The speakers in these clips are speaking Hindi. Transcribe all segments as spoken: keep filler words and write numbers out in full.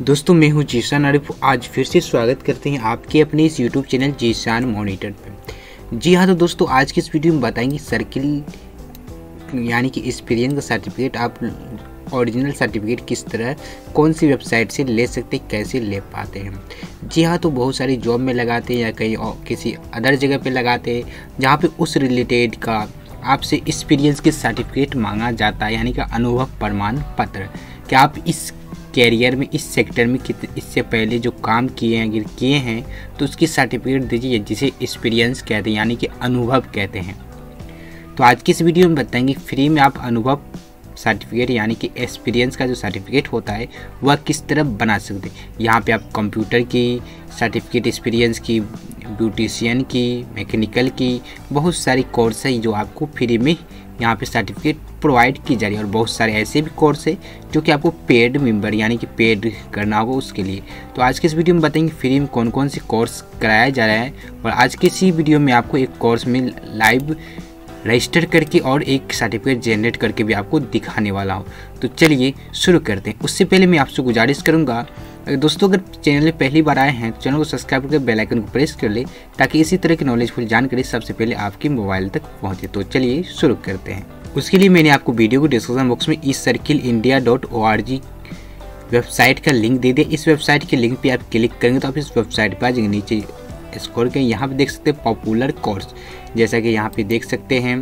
दोस्तों मैं हूं जीशान आरिफ। आज फिर से स्वागत करते हैं आपके अपने इस यूट्यूब चैनल जीशान मॉनिटर पे। जी हाँ, तो दोस्तों आज की इस वीडियो में बताएंगे सर्किल यानी कि एक्सपीरियंस का सर्टिफिकेट आप ओरिजिनल सर्टिफिकेट किस तरह कौन सी वेबसाइट से ले सकते हैं, कैसे ले पाते हैं। जी हाँ, तो बहुत सारी जॉब में लगाते हैं या कहीं और किसी अदर जगह पे लगाते हैं जहाँ पे उस रिलेटेड का आपसे एक्सपीरियंस के सर्टिफिकेट मांगा जाता है, यानी कि अनुभव प्रमाण पत्र कि आप इस कैरियर में इस सेक्टर में कितने इससे पहले जो काम किए हैं अगर किए हैं तो उसकी सर्टिफिकेट दीजिए, जिसे एक्सपीरियंस कहते हैं यानी कि अनुभव कहते हैं। तो आज की इस वीडियो में बताएंगे फ्री में आप अनुभव सर्टिफिकेट यानी कि एक्सपीरियंस का जो सर्टिफिकेट होता है वह किस तरह बना सकते हैं। यहाँ पे आप कंप्यूटर की सर्टिफिकेट, एक्सपीरियंस की, ब्यूटिशियन की, मैकेनिकल की, बहुत सारी कोर्स है जो आपको फ्री में यहाँ पे सर्टिफिकेट प्रोवाइड की जा रही है। और बहुत सारे ऐसे भी कोर्स है जो कि आपको पेड मेंबर यानी कि पेड करना होगा उसके लिए। तो आज के इस वीडियो में बताएंगे फ्री में कौन कौन से कोर्स कराया जा रहा है। और आज के इसी वीडियो में आपको एक कोर्स में लाइव रजिस्टर करके और एक सर्टिफिकेट जनरेट करके भी आपको दिखाने वाला हूँ। तो चलिए शुरू करते हैं। उससे पहले मैं आपसे गुजारिश करूँगा दोस्तों, अगर चैनल में पहली बार आए हैं तो चैनल को सब्सक्राइब करके बेल आइकन को प्रेस कर ले ताकि इसी तरह की नॉलेजफुल जानकारी सबसे पहले आपके मोबाइल तक पहुँचे। तो चलिए शुरू करते हैं। उसके लिए मैंने आपको वीडियो को डिस्क्रिप्शन बॉक्स में E circle India dot O R G website का लिंक दे दिया। इस वेबसाइट के लिंक पे आप क्लिक करेंगे तो आप इस वेबसाइट पर आ जाएंगे। नीचे स्क्रॉल करें, यहाँ पे देख सकते हैं पॉपुलर कोर्स, जैसा कि यहाँ पे देख सकते हैं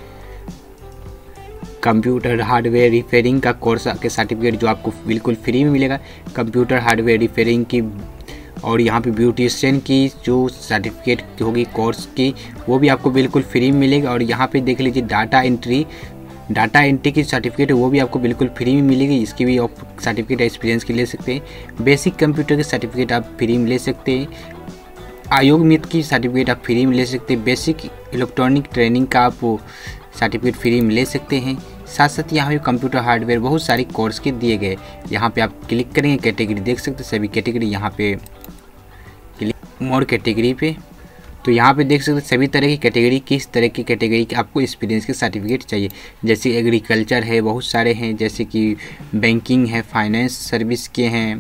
कंप्यूटर हार्डवेयर रिपेयरिंग का कोर्स के सर्टिफिकेट जो आपको बिल्कुल फ्री में मिलेगा। कंप्यूटर हार्डवेयर रिपेयरिंग की और यहाँ पे ब्यूटिशियन की जो सर्टिफिकेट होगी कोर्स की वो भी आपको बिल्कुल फ्री में मिलेगा। और यहाँ पे देख लीजिए डाटा एंट्री डाटा एंट्री की सर्टिफिकेट वो भी आपको बिल्कुल फ्री में मिलेगी। इसकी भी आप सर्टिफिकेट एक्सपीरियंस की ले सकते हैं। बेसिक कंप्यूटर की सर्टिफिकेट आप फ्री में ले सकते हैं। आयोग मित्र की सर्टिफिकेट आप फ्री में ले सकते हैं। बेसिक इलेक्ट्रॉनिक ट्रेनिंग का आप सर्टिफिकेट फ्री में ले सकते हैं। साथ साथ यहाँ पे कंप्यूटर हार्डवेयर बहुत सारे कोर्स के दिए गए। यहाँ पे आप क्लिक करेंगे, कैटेगरी देख सकते हैं सभी कैटेगरी, यहाँ पे क्लिक मोर कैटेगरी पे तो यहाँ पे देख सकते हैं सभी तरह की कैटेगरी, किस तरह की कैटेगरी की आपको एक्सपीरियंस के सर्टिफिकेट चाहिए। जैसे एग्रीकल्चर है, बहुत सारे हैं, जैसे कि बैंकिंग है, फाइनेंस सर्विस के हैं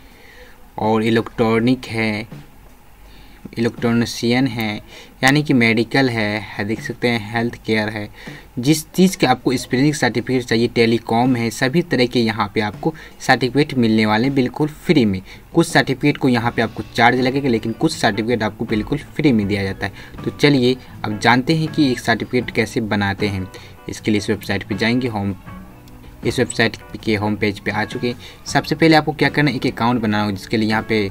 और इलेक्ट्रॉनिक है, इलेक्ट्रॉनिशियन है, यानी कि मेडिकल है, है देख सकते हैं हेल्थ केयर है। जिस चीज़ के आपको एक्सपीरियंस सर्टिफिकेट चाहिए, टेलीकॉम है, सभी तरह के यहाँ पे आपको सर्टिफिकेट मिलने वाले बिल्कुल फ्री में। कुछ सर्टिफिकेट को यहाँ पे आपको चार्ज लगेगा, लेकिन कुछ सर्टिफिकेट आपको बिल्कुल फ्री में दिया जाता है। तो चलिए अब जानते हैं कि एक सर्टिफिकेट कैसे बनाते हैं। इसके लिए इस वेबसाइट पर जाएंगे, होम इस वेबसाइट के होम पेज पर आ चुके। सबसे पहले आपको क्या करना है, एक अकाउंट बनाना होगा, जिसके लिए यहाँ पे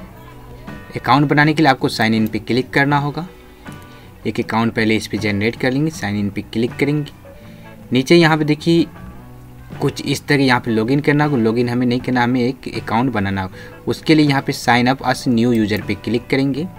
अकाउंट बनाने के लिए आपको साइन इन पे क्लिक करना होगा। एक अकाउंट पहले इस पे जनरेट कर लेंगे, साइन इन पे क्लिक करेंगे। नीचे यहाँ पे देखिए कुछ इस तरह यहाँ पे लॉगिन करना होगा। लॉगिन हमें नहीं करना, हमें एक अकाउंट बनाना होगा। उसके लिए यहाँ पे sign up as new user पे क्लिक करेंगे।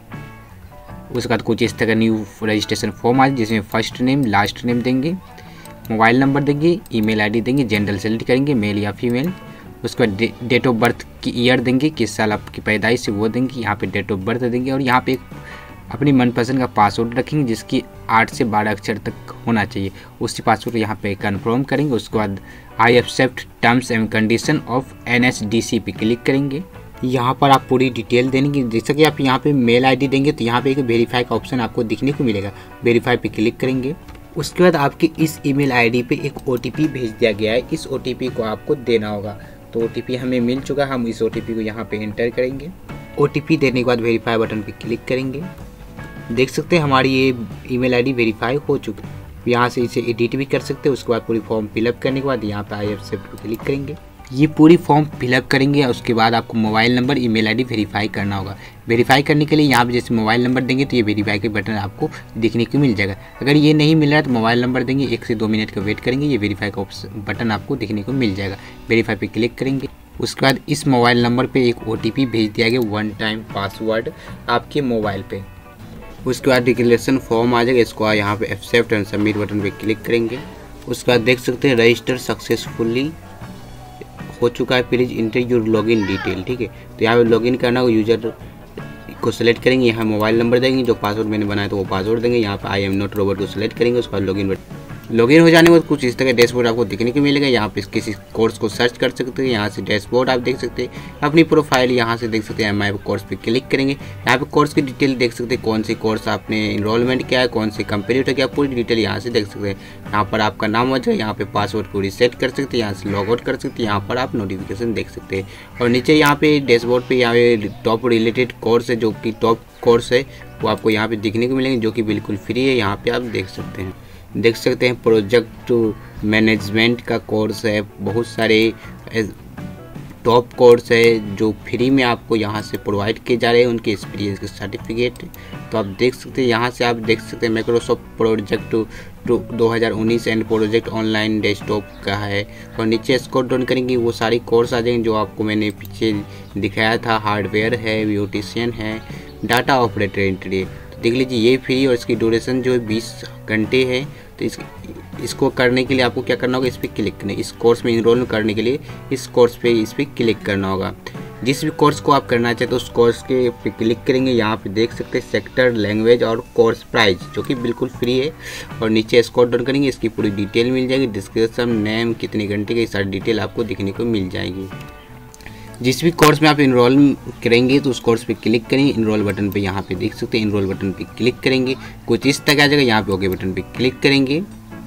उसके बाद कुछ इस तरह न्यू रजिस्ट्रेशन फॉर्म आ जाए, जिसमें फर्स्ट नेम लास्ट नेम देंगे, मोबाइल नंबर देंगे, ईमेल आईडी देंगे, जेंडर सेलेक्ट करेंगे मेल या फीमेल। उसके बाद डेट ऑफ बर्थ की ईयर देंगे, किस साल आपकी पैदाइश है वो देंगे, यहाँ पे डेट ऑफ बर्थ देंगे। और यहाँ पे एक अपनी मनपसंद का पासवर्ड रखेंगे जिसकी आठ से बारह अक्षर तक होना चाहिए। उसी पासवर्ड यहाँ पे कंफर्म करेंगे। उसके बाद I accept terms and condition of N S D C पे क्लिक करेंगे। यहाँ पर आप पूरी डिटेल देंगे। जैसा कि आप यहाँ पे मेल आईडी देंगे तो यहाँ पे एक वेरीफाई का ऑप्शन आपको दिखने को मिलेगा, वेरीफाई पे क्लिक करेंगे। उसके बाद आपके इस ईमेल आईडी पे एक ओटीपी भेज दिया गया है, इस ओटीपी को आपको देना होगा। तो ओटीपी हमें मिल चुका है, हम इस ओटीपी को यहाँ पे एंटर करेंगे। ओटीपी देने के बाद वेरीफाई बटन पे क्लिक करेंगे। देख सकते हैं हमारी ये ईमेल आईडी वेरीफाई हो चुकी है। यहाँ से इसे एडिट भी कर सकते हैं। उसके बाद पूरी फॉर्म फिलअप करने के बाद यहाँ पे आई एक्सेप्ट पे क्लिक करेंगे। ये पूरी फॉर्म फिलअप करेंगे। उसके बाद आपको mobile number, email ID verify करना होगा। वेरीफाई करने के लिए यहाँ पे जैसे मोबाइल नंबर देंगे तो ये वेरीफाई के बटन आपको दिखने को मिल जाएगा। अगर ये नहीं मिल रहा है तो मोबाइल नंबर देंगे, एक से दो मिनट का वेट करेंगे, ये वेरीफाई का बटन आपको दिखने को मिल जाएगा। वेरीफाई पे क्लिक करेंगे। उसके बाद इस मोबाइल नंबर पे एक ओटीपी भेज दिया गया, वन टाइम पासवर्ड आपके मोबाइल पे। उसके बाद डिक्लेरेशन फॉर्म आ जाएगा, इसको यहाँ पे एक्सेप्ट एंड सबमिट बटन पे क्लिक करेंगे। उसके बाद देख सकते हैं रजिस्टर सक्सेसफुली हो चुका है, please enter your login detail. ठीक है, तो यहाँ पे लॉगिन करना हो, यूजर को सेलेक्ट करेंगे, यहाँ मोबाइल नंबर देंगे, जो पासवर्ड मैंने बनाया तो वो पासवर्ड देंगे। यहाँ पे आई एम नॉट रोबोट को सेलेक्ट करेंगे। उसके बाद लॉगिन बटन लॉगिन हो जाने के बाद कुछ इस तरह डैशबोर्ड आपको दिखने को मिलेगा। यहाँ पे किसी कोर्स को सर्च कर सकते हैं, यहाँ से डैशबोर्ड आप देख सकते हैं, अपनी प्रोफाइल यहाँ से देख सकते हैं। एम कोर्स पे क्लिक करेंगे, यहाँ पे कोर्स की डिटेल देख सकते हैं, कौन सी कोर्स आपने इनरोलमेंट किया है, कौन सी कंपनी उठा किया, पूरी डिटेल यहाँ से देख सकते हैं। यहाँ पर आपका नाम आ जाए, यहाँ पे पासवर्ड को रिसेट कर सकते हैं, यहाँ से लॉग आउट कर सकते हैं, यहाँ पर आप नोटिफिकेशन देख सकते हैं। और नीचे यहाँ पे डैशबोर्ड पे यहाँ पे टॉप रिलेटेड कोर्स है, जो कि टॉप कोर्स है वो आपको यहाँ पे दिखने को मिलेंगे, जो कि बिल्कुल फ्री है। यहाँ पे आप देख सकते हैं देख सकते हैं प्रोजेक्ट मैनेजमेंट का कोर्स है, बहुत सारे टॉप कोर्स है जो फ्री में आपको यहाँ से प्रोवाइड किए जा रहे हैं, उनके एक्सपीरियंस के सर्टिफिकेट। तो आप देख सकते हैं, यहाँ से आप देख सकते हैं माइक्रोसॉफ्ट प्रोजेक्ट दो हज़ार उन्नीस एंड प्रोजेक्ट ऑनलाइन डेस्कटॉप का है। और नीचे स्क्रॉल डाउन करेंगे, वो सारी कोर्स आ जाएंगे जो आपको मैंने पीछे दिखाया था। हार्डवेयर है, ब्यूटिशियन है, डाटा ऑपरेटर एंट्री। तो देख लीजिए ये फ्री और इसकी ड्यूरेशन जो है बीस घंटे है। तो इस इसको करने के लिए आपको क्या करना होगा, इस पर क्लिक करना है। इस कोर्स में इनरोल करने के लिए इस कोर्स पे इस पर क्लिक करना होगा। जिस भी कोर्स को आप करना चाहते हो उस कोर्स के पे क्लिक करेंगे। यहाँ पे देख सकते हैं सेक्टर, लैंग्वेज और कोर्स प्राइस, जो कि बिल्कुल फ्री है। और नीचे स्क्रॉल डाउन करेंगे, इसकी पूरी डिटेल मिल जाएगी, डिस्क्रिप्शन, नेम, कितने घंटे की सारी डिटेल आपको दिखने को मिल जाएगी। जिस भी कोर्स में आप इनरोल करेंगे तो उस कोर्स पे क्लिक करेंगे, इनरोल बटन पे यहाँ पे देख सकते हैं, इनरोल बटन पे क्लिक करेंगे, कुछ इस तरह आ जाएगा। यहाँ पे ओके बटन पे क्लिक करेंगे,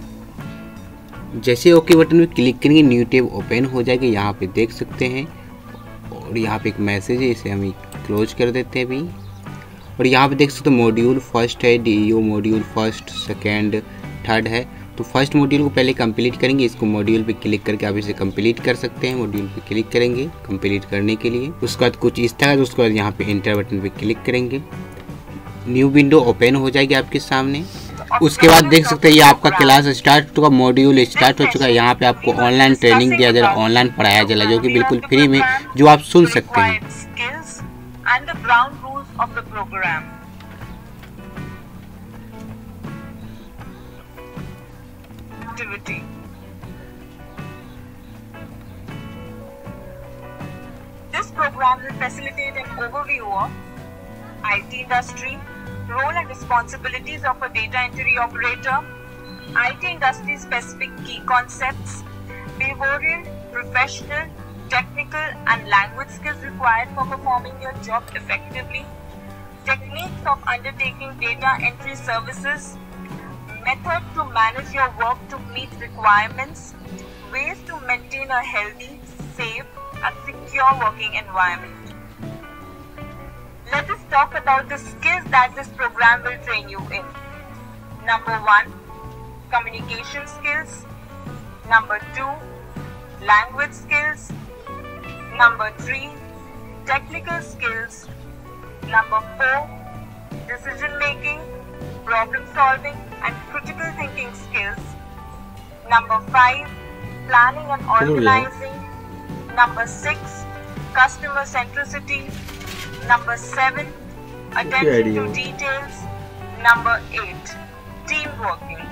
जैसे ओके बटन पे क्लिक करेंगे न्यू टैब ओपन हो जाएगा, यहाँ पे देख सकते हैं। और यहाँ पे एक मैसेज है, इसे हम क्लोज कर देते हैं अभी। और यहाँ पे देख सकते हैं मॉड्यूल फर्स्ट है, the module first, second, third है। तो फर्स्ट मॉड्यूल को पहले कंप्लीट करेंगे, इसको मॉड्यूल पे क्लिक करके आप इसे कंप्लीट कर सकते हैं। मॉड्यूल पे क्लिक करेंगे कंप्लीट करने के लिए, उसके बाद कुछ इस तरह, उसके बाद यहाँ पे इंटर बटन पे क्लिक करेंगे, न्यू विंडो ओपन हो जाएगी आपके सामने। उसके बाद देख सकते हैं ये आपका क्लास स्टार्ट होगा, मॉड्यूल स्टार्ट हो चुका है। यहाँ पे आपको ऑनलाइन ट्रेनिंग दिया जा रहा है, ऑनलाइन पढ़ाया जा रहा है, जो कि बिल्कुल फ्री में, जो आप सुन सकते हैं। This program will facilitate an overview of I T industry, role and responsibilities of a data entry operator, I T industry specific key concepts, behavioral, professional, technical and language skills required for performing your job effectively, techniques of undertaking data entry services, method to manage your work to meet requirements, ways to maintain a healthy, safe and secure working environment. Let us talk about the skills that this program will train you in. Number one, communication skills. Number two, language skills. Number three, technical skills. Number four, decision making, problem solving and critical thinking skills. Number five, planning and organizing. Number six, customer centricity. Number seven, attention to details. Number eight, team working.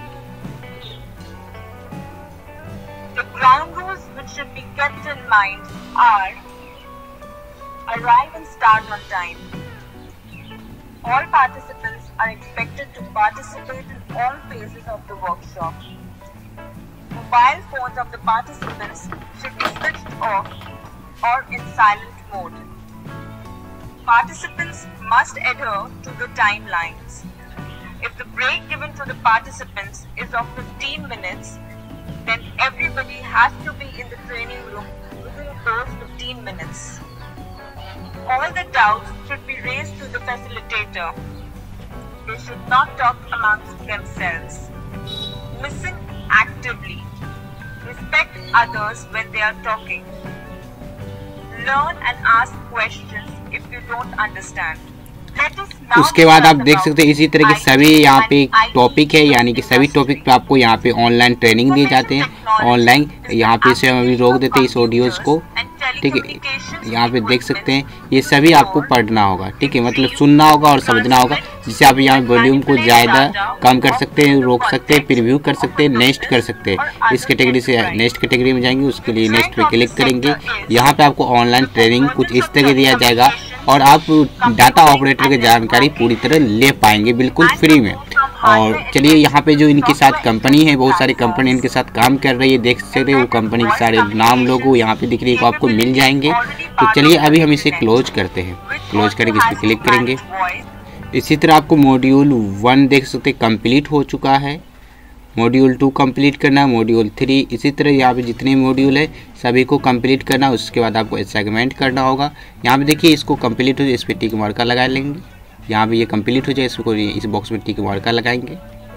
The ground rules which should be kept in mind are: arrive and start on time. All participants are expected to participate in all phases of the workshop. Mobile phones of the participants should be switched off or in silent mode. Participants must adhere to the timelines. If the break given to the participants is of fifteen minutes, then everybody has to be in the training room within those fifteen minutes. All the doubts should be raised to the facilitator. They should not talk amongst themselves. Listen actively. Respect others when they are talking. Learn and ask questions if you don't understand. उसके बाद आप देख सकते हैं इसी तरह के सभी यहाँ पे टॉपिक है, यानी कि सभी टॉपिक पे आपको यहाँ पे ऑनलाइन ट्रेनिंग दिए जाते हैं। ऑनलाइन यहाँ पे इसे हम अभी रोक देते हैं इस ऑडियोज़ को, ठीक है। यहाँ पे देख सकते हैं ये सभी आपको पढ़ना होगा, ठीक है, मतलब सुनना होगा और समझना होगा, जिससे आप यहाँ वॉल्यूम को ज़्यादा कम कर सकते हैं, रोक सकते हैं, प्रीव्यू कर सकते हैं, नेक्स्ट कर सकते हैं। इस कैटेगरी से नेक्स्ट कैटेगरी में जाएंगे, उसके लिए नेक्स्ट पे क्लिक करेंगे। यहाँ पे आपको ऑनलाइन ट्रेनिंग कुछ इस तरह दिया जाएगा और आप डाटा ऑपरेटर की जानकारी पूरी तरह ले पाएंगे बिल्कुल फ्री में। और चलिए यहाँ पे जो इनके साथ कंपनी है, बहुत सारी कंपनी इनके साथ काम कर रही है, देख सकते हो वो कंपनी के सारे नाम लोगो यहाँ पे दिख रही है, आपको मिल जाएंगे। तो चलिए अभी हम इसे क्लोज करते हैं। क्लोज करेंगे, इस पर क्लिक करेंगे। इसी तरह आपको मॉड्यूल वन देख सकते कंप्लीट हो चुका है, मॉड्यूल टू कंप्लीट करना, मॉड्यूल थ्री, इसी तरह यहाँ पे जितने मॉड्यूल है सभी को कंप्लीट करना। उसके बाद आपको असाइनमेंट करना होगा। यहाँ पे देखिए इसको कंप्लीट हो जाए, इस पर टिक मार्का लगा लेंगे। यहाँ पे ये कंप्लीट हो जाए, इसको इस बॉक्स में टिक मार्का लगाएंगे।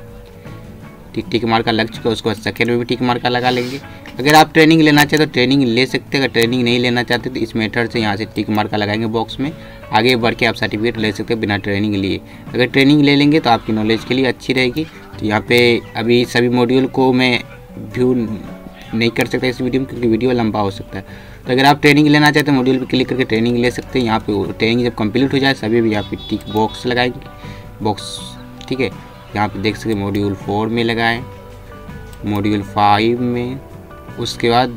टिक टिक मार्का लग चुका है, उसको बाद सेकेंड में भी टिक मार्का लगा लेंगे। अगर आप ट्रेनिंग लेना चाहते तो ट्रेनिंग ले सकते हैं, अगर ट्रेनिंग नहीं लेना चाहते तो इस मेथड से यहाँ से टिक मार्का लगाएंगे बॉक्स में। आगे बढ़ के आप सर्टिफिकेट ले सकते हैं बिना ट्रेनिंग लिए। अगर ट्रेनिंग ले लेंगे तो आपकी नॉलेज के लिए अच्छी रहेगी। तो यहाँ पे अभी सभी मॉड्यूल को मैं व्यू नहीं कर सकता इस वीडियो में, क्योंकि वीडियो लंबा हो सकता है। तो अगर आप ट्रेनिंग लेना चाहते हैं मॉड्यूल पे क्लिक करके ट्रेनिंग ले सकते हैं। यहाँ पे ट्रेनिंग जब कंप्लीट हो जाए सभी भी यहाँ पे टिक बॉक्स लगाएंगे, बॉक्स ठीक है। यहाँ पे देख सकते मॉड्यूल फोर में लगाएं, मॉड्यूल फाइव में, उसके बाद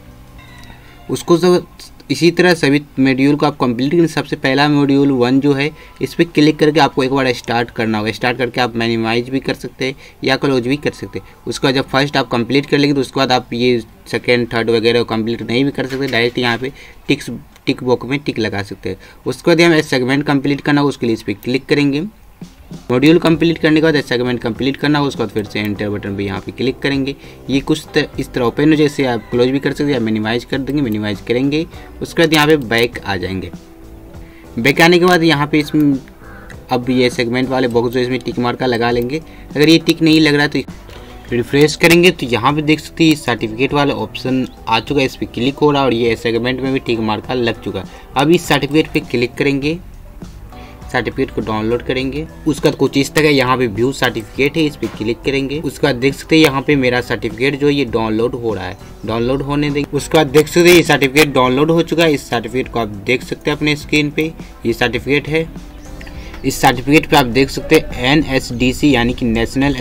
उसको सब इसी तरह सभी मॉड्यूल को आप कंप्लीट करें। सबसे पहला मॉड्यूल वन जो है इस पर क्लिक करके आपको एक बार स्टार्ट करना होगा। स्टार्ट करके आप मिनिमाइज भी कर सकते हैं या क्लोज भी कर सकते हैं। उसके बाद जब फर्स्ट आप कंप्लीट कर लेंगे तो उसके बाद आप ये सेकेंड थर्ड वगैरह कंप्लीट नहीं भी कर सकते, डायरेक्ट यहाँ पे टिक्स टिक बॉक्स में टिक लगा सकते हैं। उसके बाद हमें सेगमेंट कंप्लीट करना हो, उसके लिए इस पर क्लिक करेंगे। मॉड्यूल कंप्लीट करने के बाद सेगमेंट कंप्लीट करना हो, उसके बाद फिर से एंटर बटन पे यहाँ पे क्लिक करेंगे। ये कुछ तर, इस तरह ओपन हो, जैसे आप क्लोज भी कर सकते हैं या मिनिमाइज कर देंगे, मिनिमाइज करेंगे। उसके बाद यहाँ पे बैक आ जाएंगे। बैक आने के बाद यहाँ पे इसमें अब ये सेगमेंट वाले बॉक्स जो इसमें टिक मार्का लगा लेंगे। अगर ये टिक नहीं लग रहा तो रिफ्रेश करेंगे तो यहाँ पे देख सकते हैं सर्टिफिकेट वाला ऑप्शन आ चुका है, इस पर क्लिक हो रहा है और ये सेगमेंट में भी टिक मार्का लग चुका है। अब इस सर्टिफिकेट पे क्लिक करेंगे, सर्टिफिकेट को डाउनलोड करेंगे। उसका कुछ इस तरह यहाँ पे व्यू सर्टिफिकेट है, इस पर क्लिक करेंगे। उसके बाद देख सकते हैं यहाँ पे मेरा सर्टिफिकेट जो ये डाउनलोड हो रहा है, डाउनलोड होने देंगे। उसके बाद देख सकते हैं ये सर्टिफिकेट डाउनलोड हो चुका है। इस सर्टिफिकेट को आप देख सकते हैं अपने स्क्रीन पे, ये सर्टिफिकेट है। इस सर्टिफिकेट पे आप देख सकते हैं एन एस डी सी यानी कि national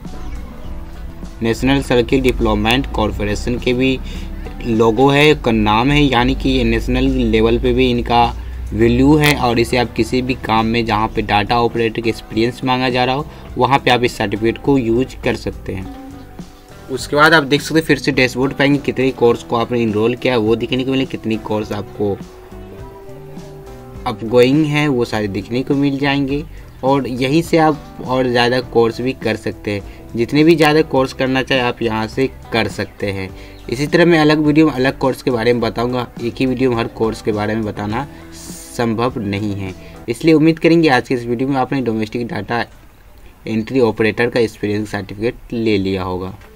national circle development corporation के भी लोगो है, का नाम है, यानी कि ये नेशनल लेवल पे भी इनका वैल्यू है। और इसे आप किसी भी काम में जहाँ पे डाटा ऑपरेटर के एक्सपीरियंस मांगा जा रहा हो वहाँ पे आप इस सर्टिफिकेट को यूज कर सकते हैं। उसके बाद आप देख सकते हैं फिर से डैशबोर्ड पाएंगे कितने कोर्स को आपने इनरोल किया है वो दिखने को मिले, कितनी कोर्स आपको अपगोइंग है वो सारे दिखने को मिल जाएंगे। और यहीं से आप और ज़्यादा कोर्स भी कर सकते हैं, जितने भी ज़्यादा कोर्स करना चाहे आप यहाँ से कर सकते हैं। इसी तरह मैं अलग वीडियो में अलग कोर्स के बारे में बताऊंगा, एक ही वीडियो में हर कोर्स के बारे में बताना संभव नहीं है। इसलिए उम्मीद करेंगे आज के इस वीडियो में आपने डोमेस्टिक डाटा एंट्री ऑपरेटर का एक्सपीरियंस सर्टिफिकेट ले लिया होगा।